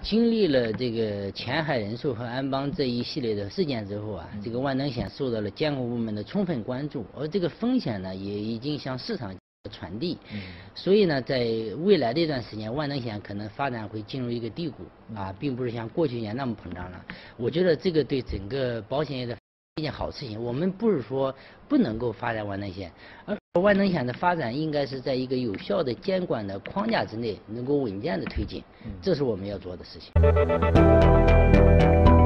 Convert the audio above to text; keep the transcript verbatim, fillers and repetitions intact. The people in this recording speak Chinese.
经历了这个前海人寿和安邦这一系列的事件之后啊，这个万能险受到了监管部门的充分关注，而这个风险呢也已经向市场传递。嗯、所以呢，在未来的一段时间，万能险可能发展会进入一个低谷啊，并不是像过去一样那么膨胀了。我觉得这个对整个保险业的一件好事情。我们不是说不能够发展万能险，而万能险的发展应该是在一个有效的监管的框架之内，能够稳健的推进，这是我们要做的事情。